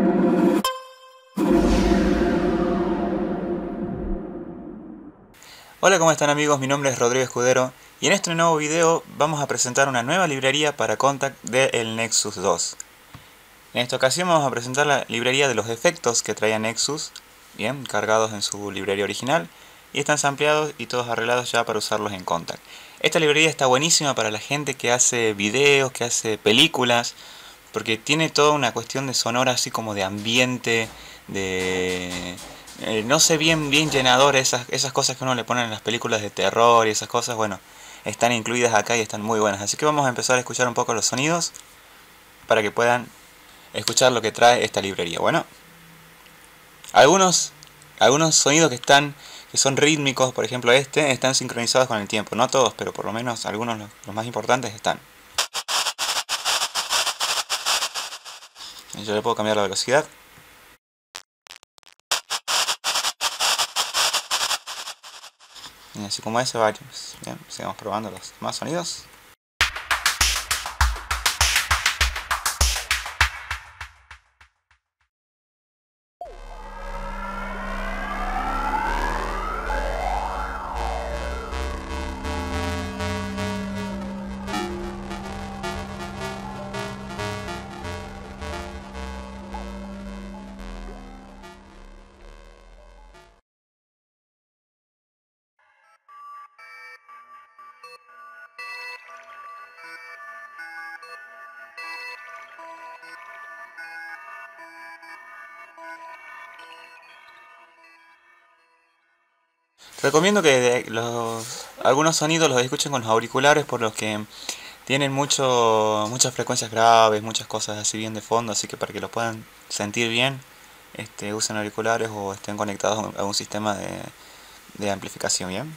Hola, ¿cómo están amigos? Mi nombre es Rodrigo Escudero y en este nuevo video vamos a presentar una nueva librería para Kontakt del Nexus 2. En esta ocasión vamos a presentar la librería de los efectos que traía Nexus, bien, cargados en su librería original, y están sampleados y todos arreglados ya para usarlos en Kontakt. Esta librería está buenísima para la gente que hace videos, que hace películas, porque tiene toda una cuestión de sonora así como de ambiente, de... no sé, bien llenador, esas cosas que uno le pone en las películas de terror y esas cosas, bueno, están incluidas acá y están muy buenas. Así que vamos a empezar a escuchar un poco los sonidos para que puedan escuchar lo que trae esta librería. Bueno, algunos, algunos sonidos que son rítmicos, por ejemplo este, están sincronizados con el tiempo. No todos, pero por lo menos algunos, los más importantes, están. Yo le puedo cambiar la velocidad. Y así como ese varios. Bien, sigamos probando los demás sonidos. Recomiendo que algunos sonidos los escuchen con los auriculares por los que tienen muchas frecuencias graves, muchas cosas así bien de fondo, así que para que los puedan sentir bien, usen auriculares o estén conectados a un sistema de amplificación, ¿bien?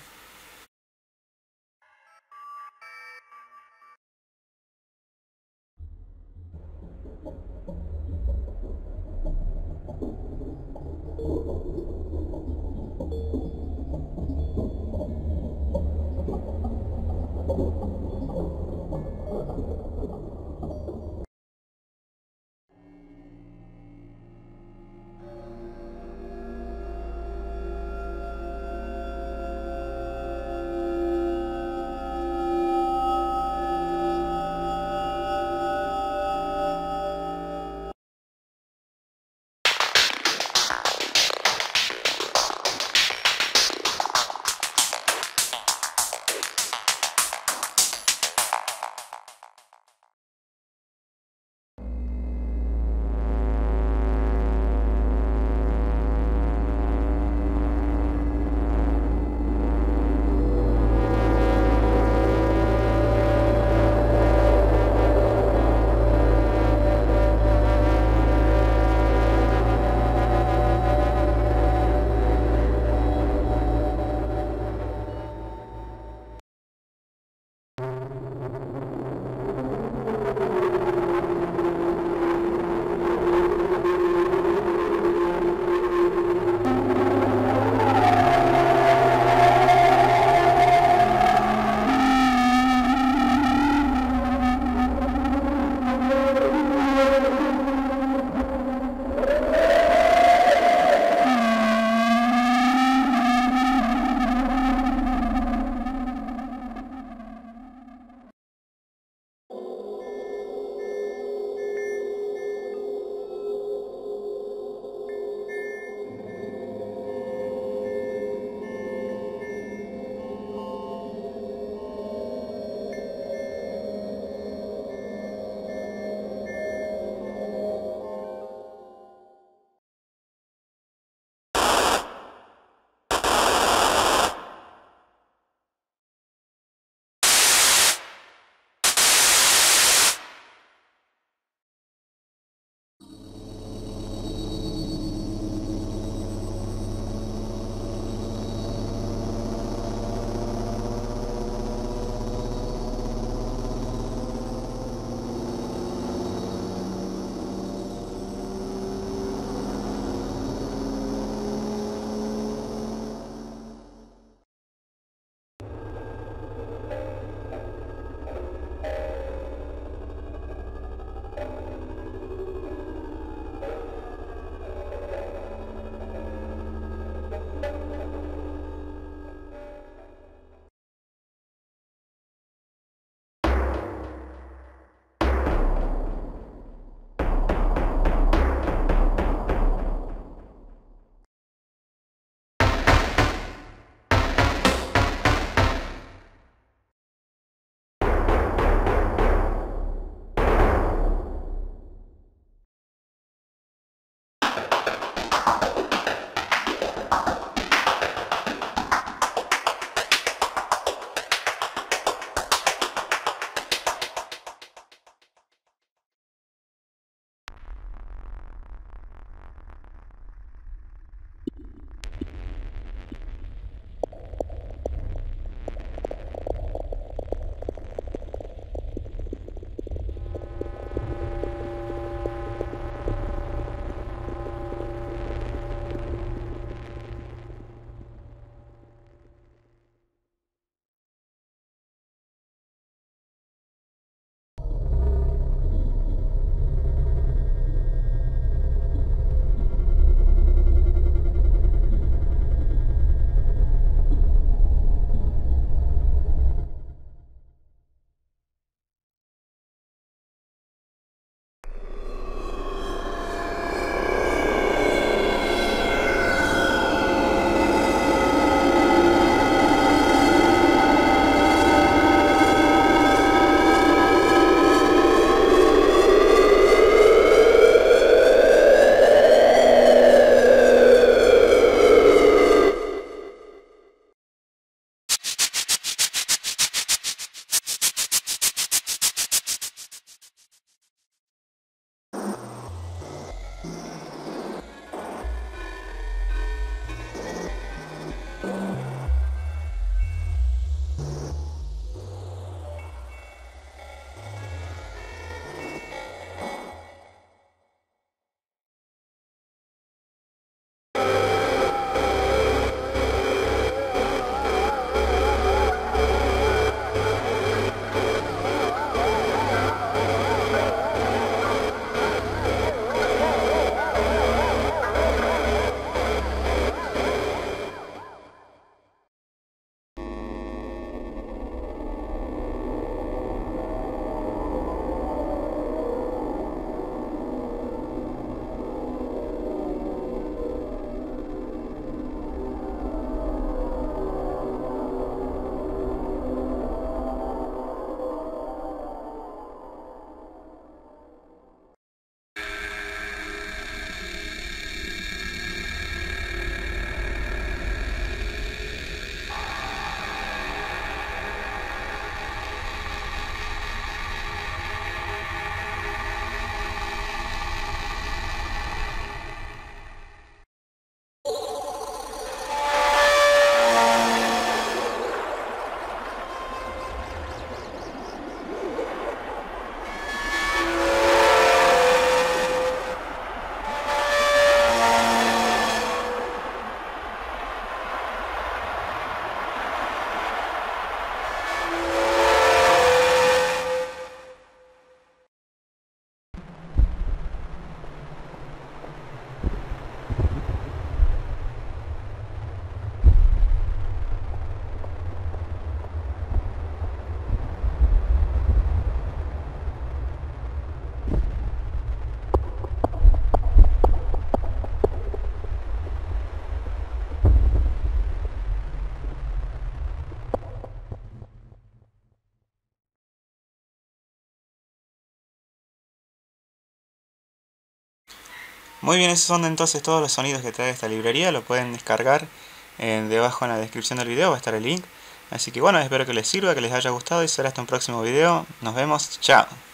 Muy bien, esos son entonces todos los sonidos que trae esta librería. Lo pueden descargar debajo en la descripción del video, va a estar el link. Así que bueno, espero que les sirva, que les haya gustado y será hasta un próximo video. Nos vemos, chao.